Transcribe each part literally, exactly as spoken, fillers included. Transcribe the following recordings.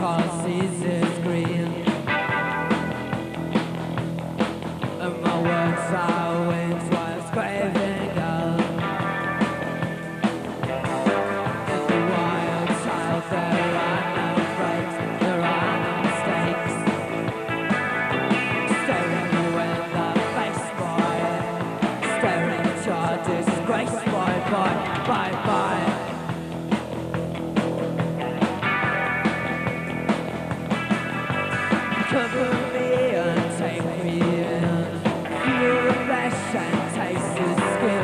cause seasons green. And my words are wings once craving gold. In the wild child there are no breaks, there are no mistakes. Staring you in the face, boy. Staring at your disgrace, boy, boy, bye, bye. Cover me and take me in. Feel the flesh and taste the skin.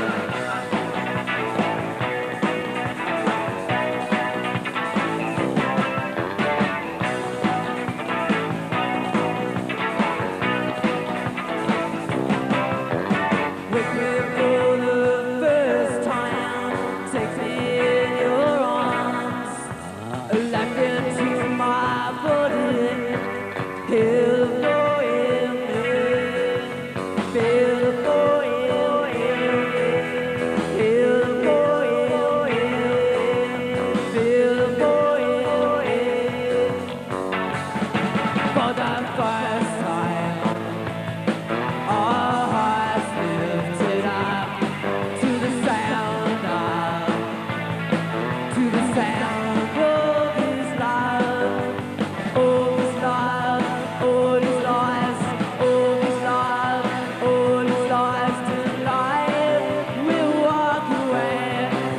Wake me for the first time. Take me in your arms. Left into my body. Feel the boy in me. Feel the boy in me. Feel the boy in me. Feel the boy in me. For the first time, our hearts lifted up to the sound of, to the sound of His love, of His love. All His lies, all His love, all His lies tonight. We'll walk away,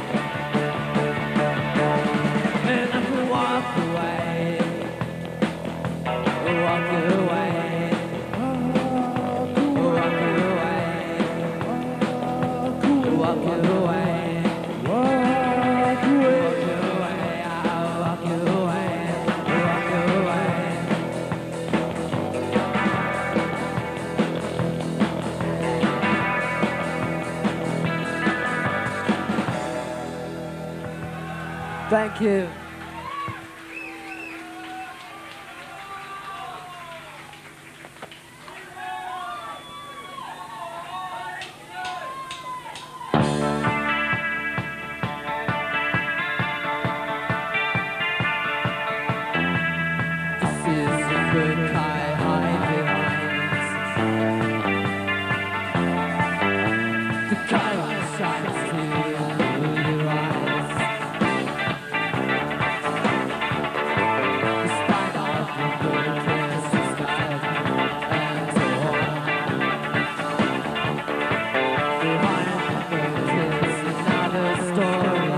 and if we walk away, we'll walk away, we'll walk away, we'll walk away, walk away, I'll walk away, walk away. Thank you. This is a book I hide behind. The color shines to your eyes. Despite all the broken systems and so on. Behind the curtain is another story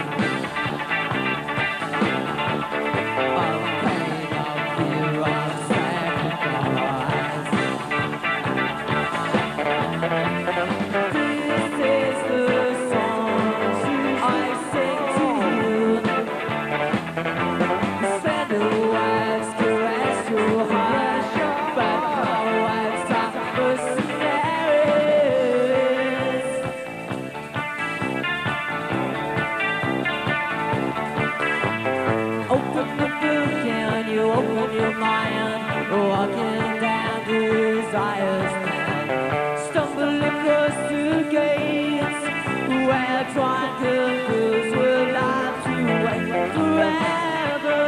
of pain, of fear, of sacrifice. This is the song I sing to you. Spend a wax, caress your heart, but my wax are mercenaries. Open the book and you open your mind, walking down desire's path, stumble across the gates where drunken fools will not to wait forever.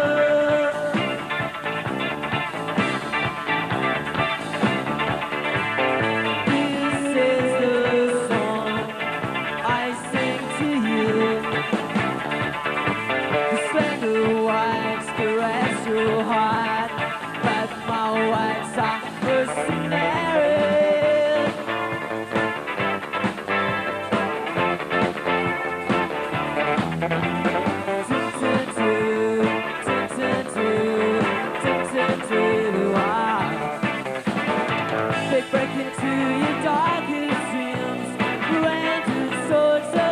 This is the song I sing to you. The slender wax caress your heart, but my wax are mercenaries. Tick-tick-too, tick-tick-too, tick-tick-too, ah. They break into your darkest dreams, branded swords of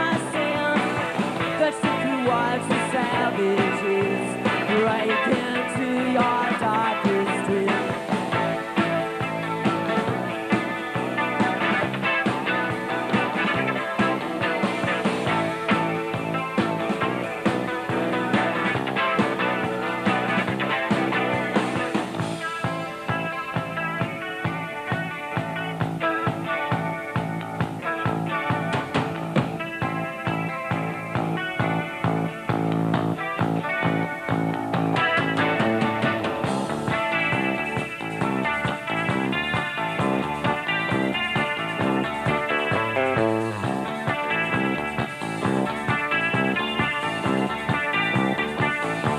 innocence. That's if you watch the savages break into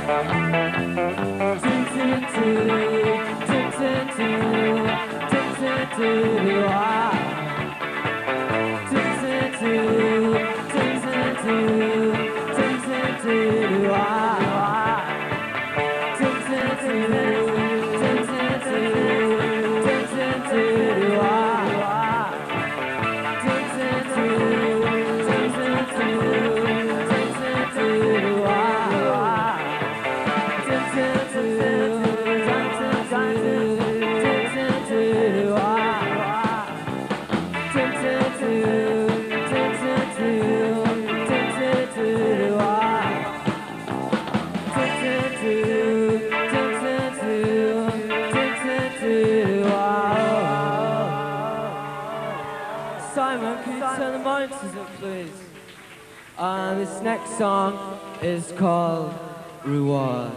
Uh, this next song is called Reward.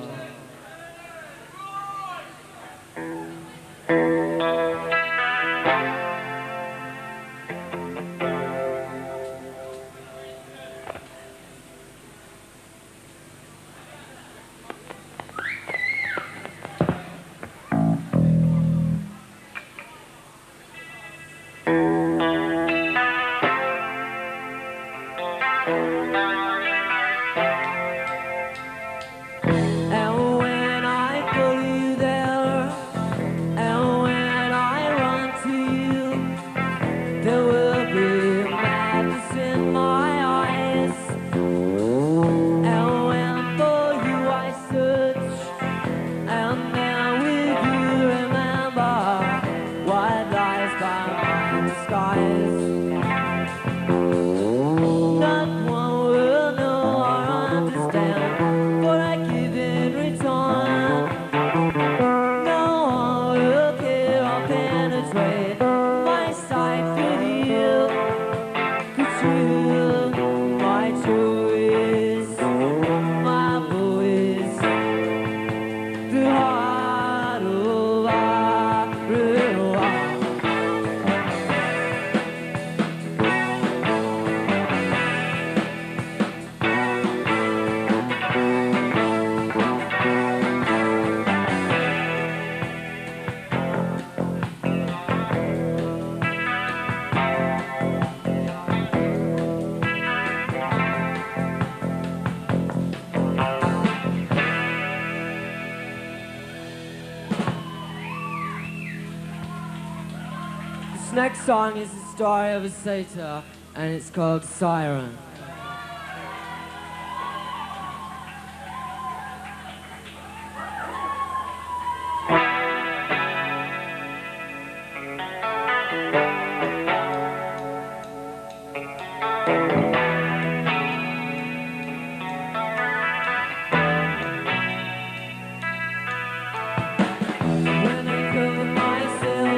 This next song is the story of a satyr, and it's called Siren.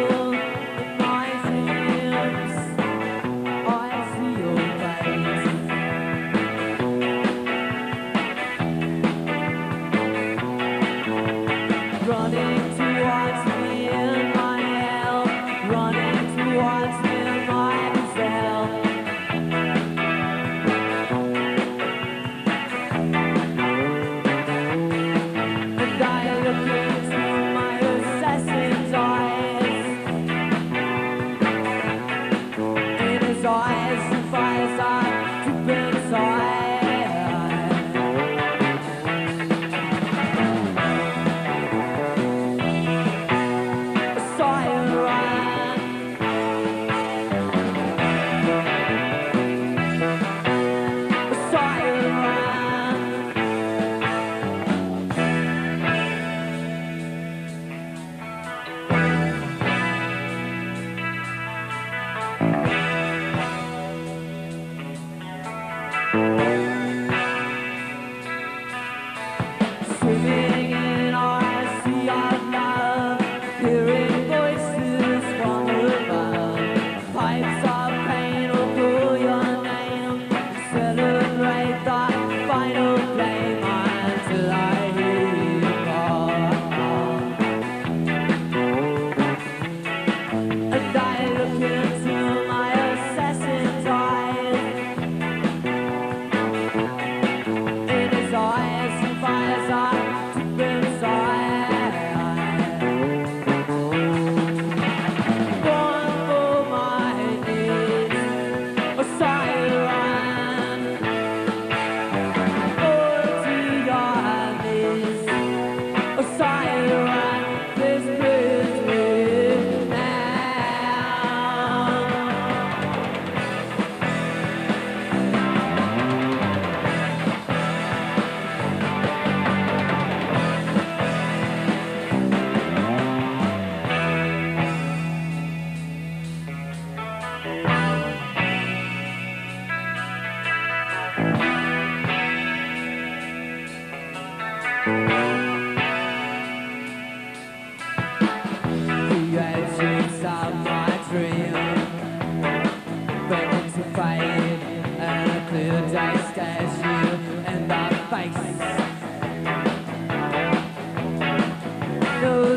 Eyes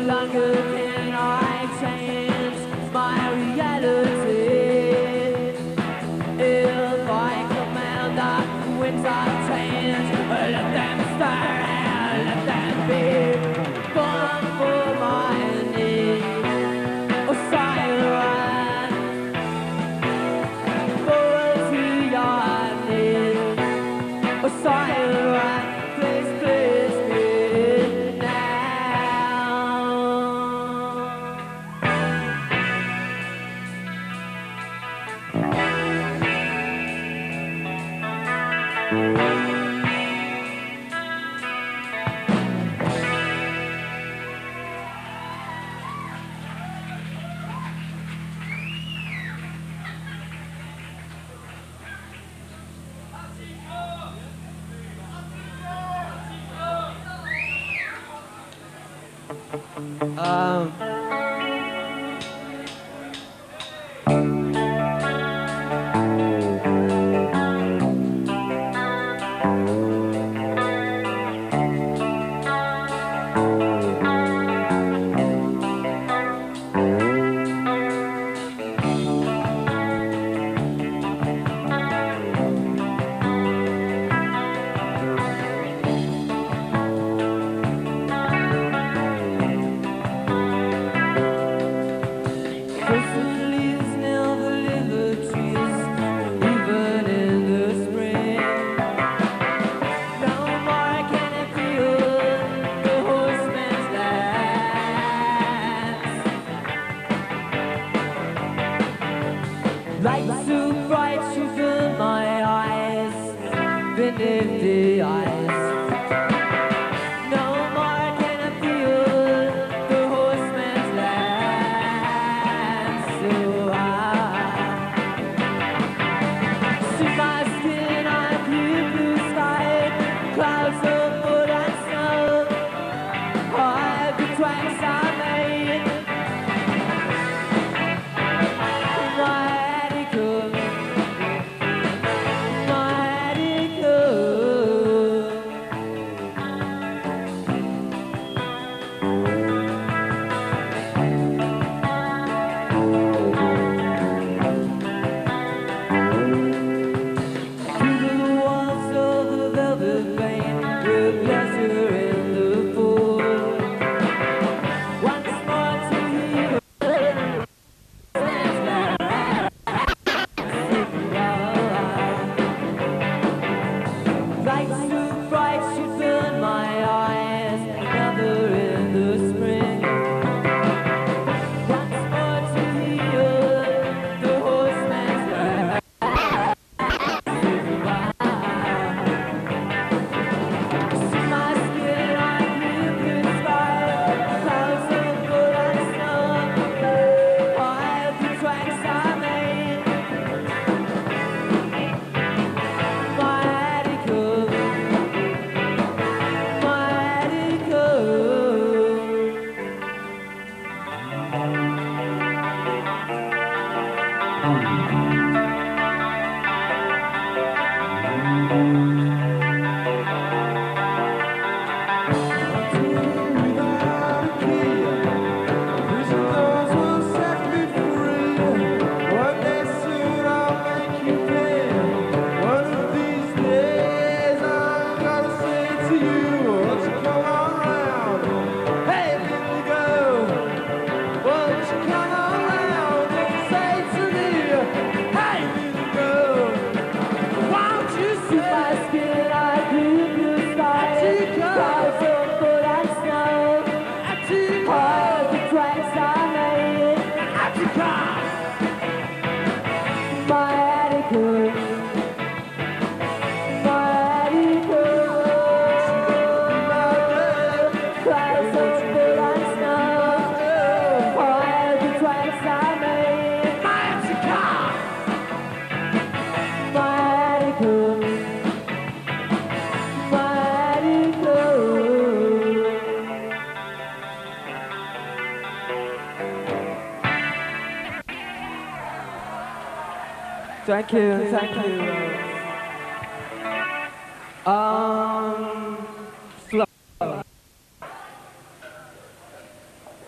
longer can I change my reality. If I command that winds are changed, let them stir and let them be. Born for my need, oh Siren, for to your need, oh Siren, please, please be now. Um. Lights so bright, you fill my eyes, beneath the eyes. No more can I feel the horseman's lance. So I see my skin on blue, blue sky, clouds of mud and snow. All the tracks I made. Thank you, thank you. Um, slow.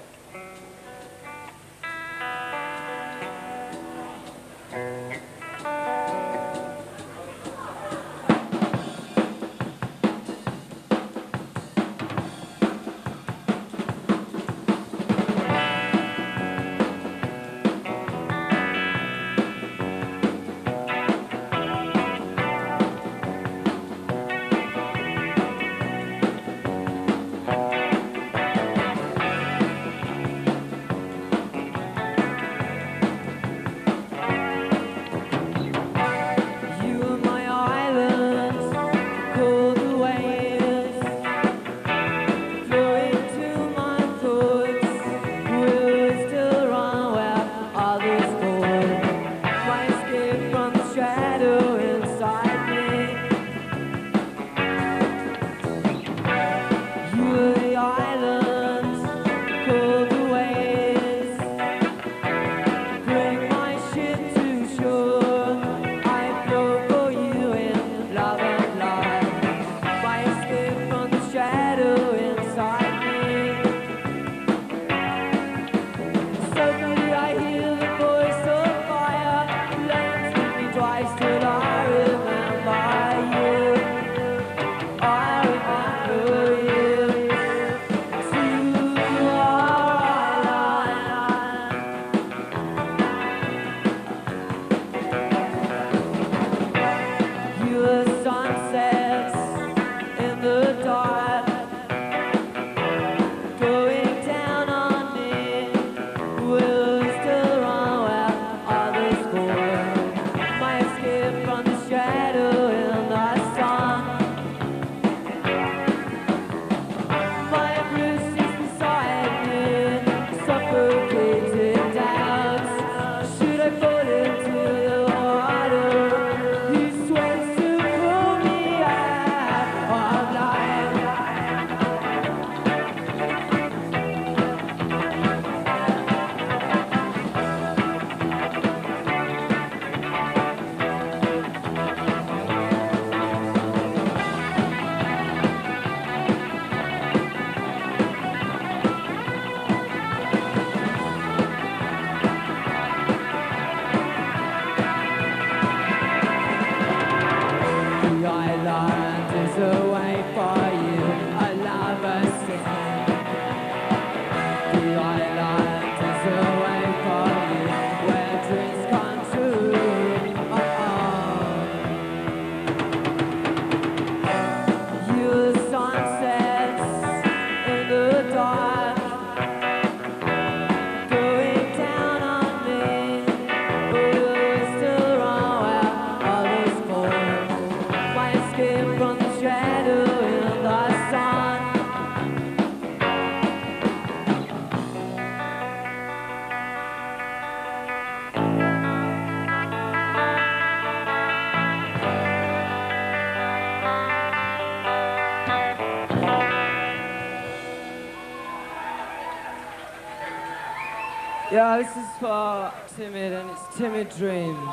Yeah, this is for Timid, and it's Timid Dreams.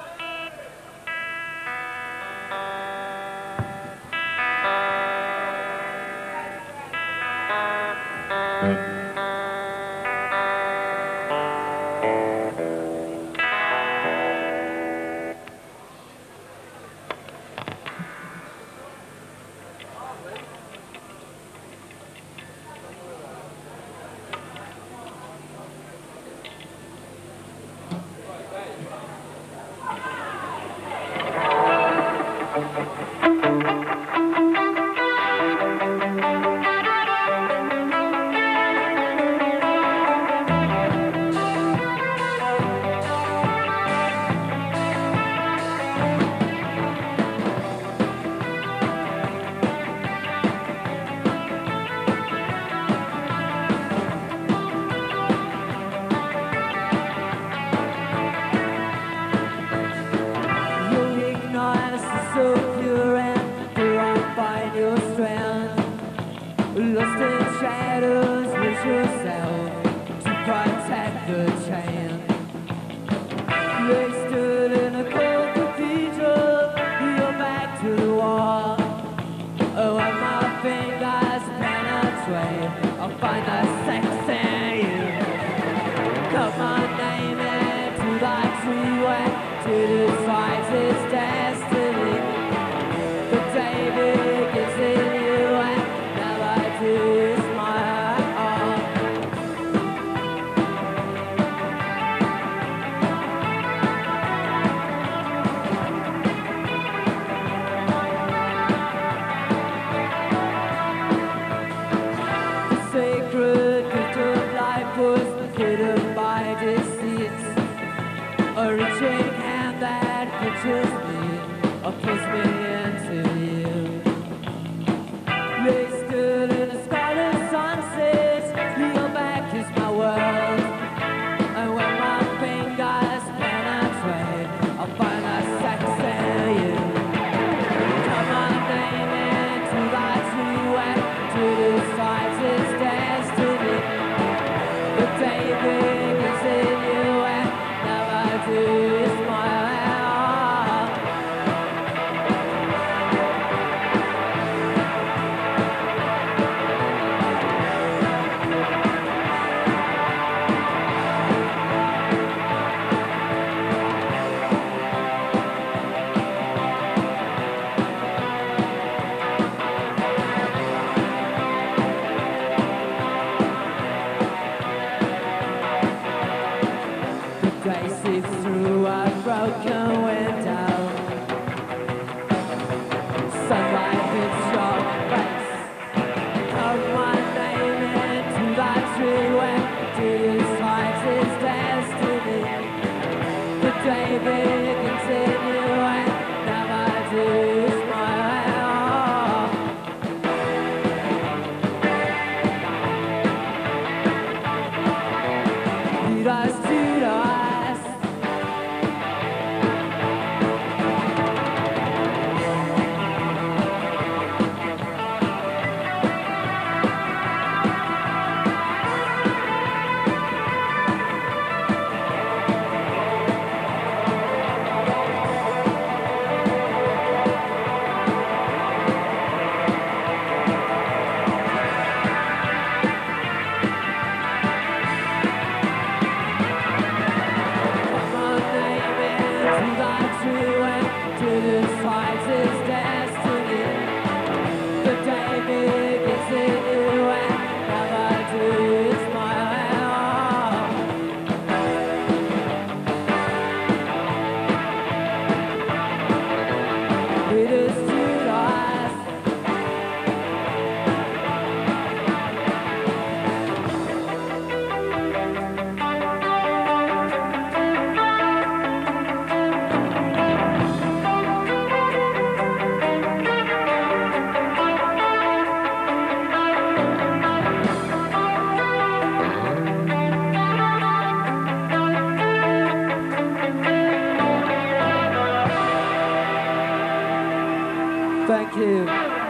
Thank you.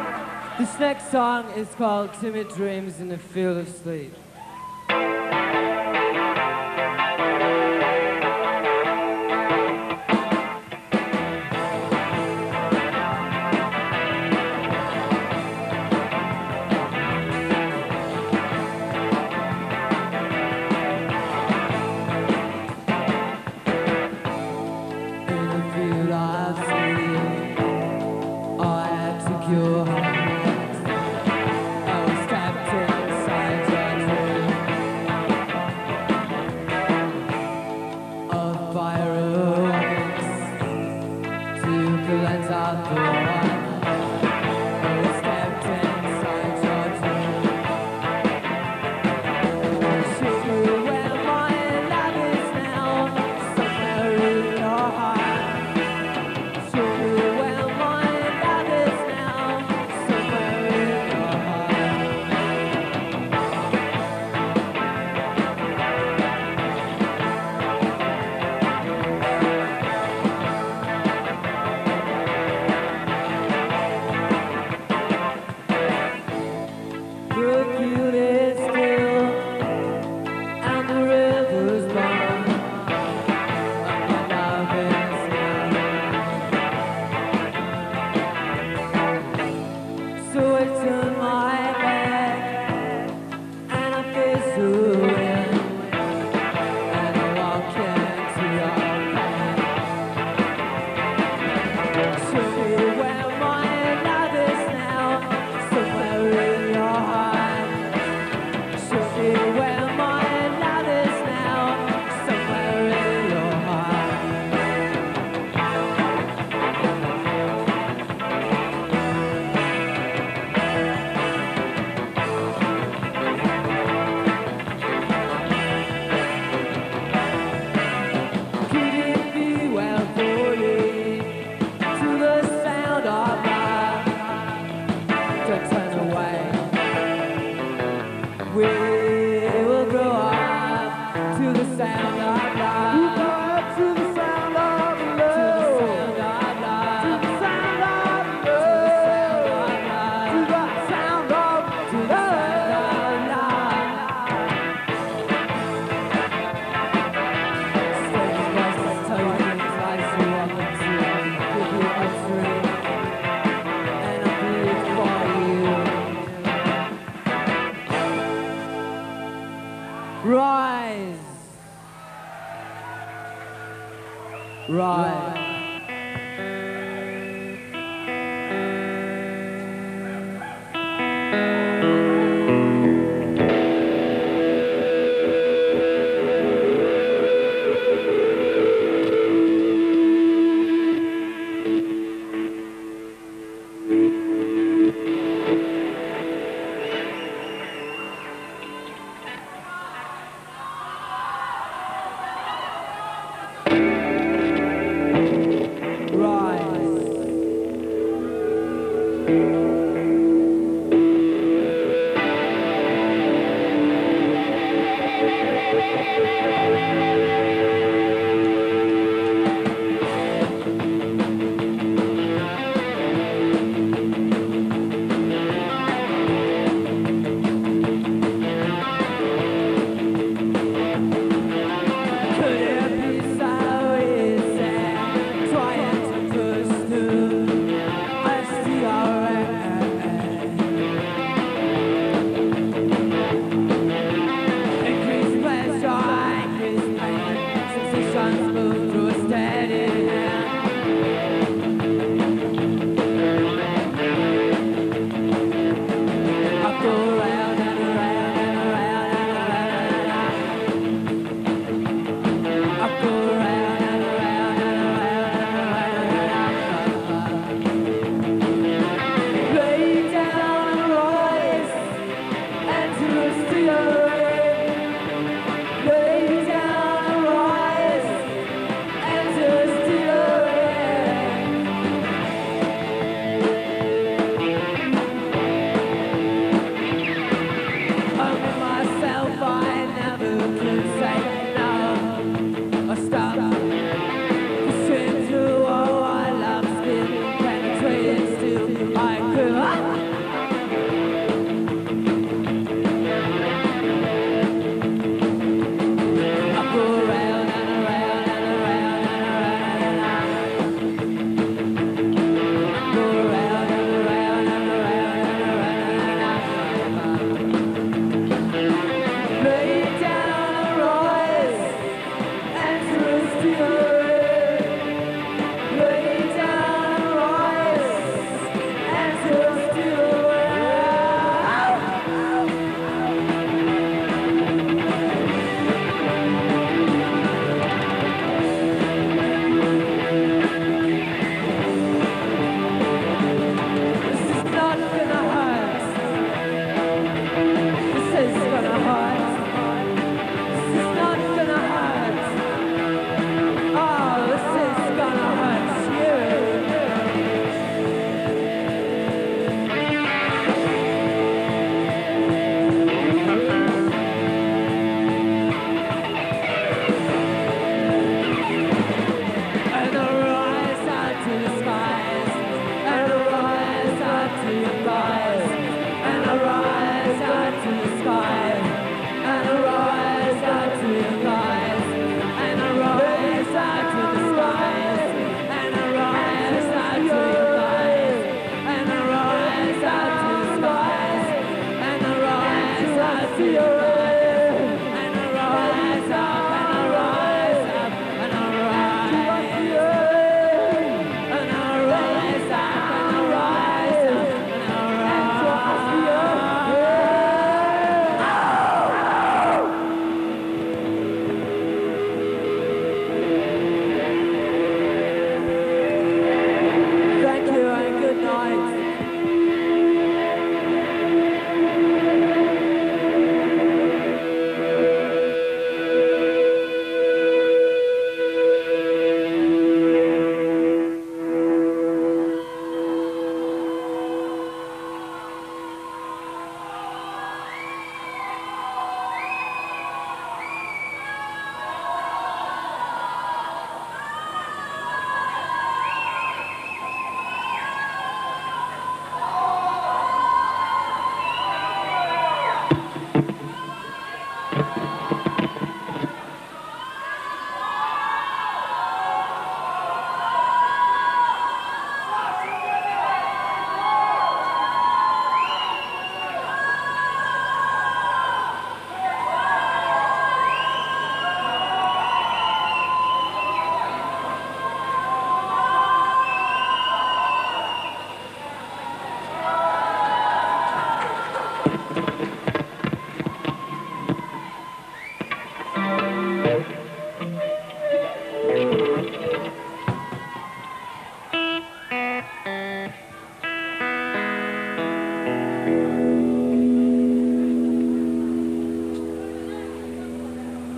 This next song is called Timid Dreams in the Field of Sleep.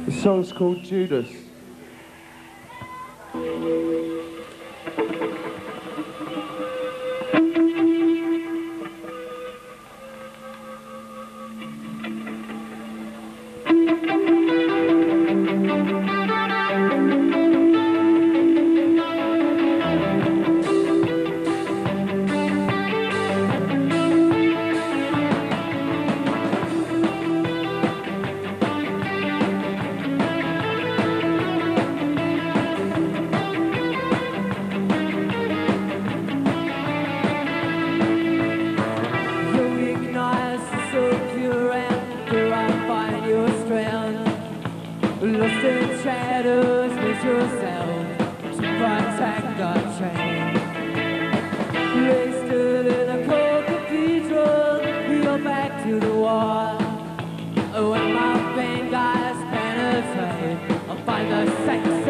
The song's called Judas. Lost in shadows with yourself to protect the chain. Wasted in a cold cathedral, you're back to the wall. When my fingers penetrate, I'll find the sex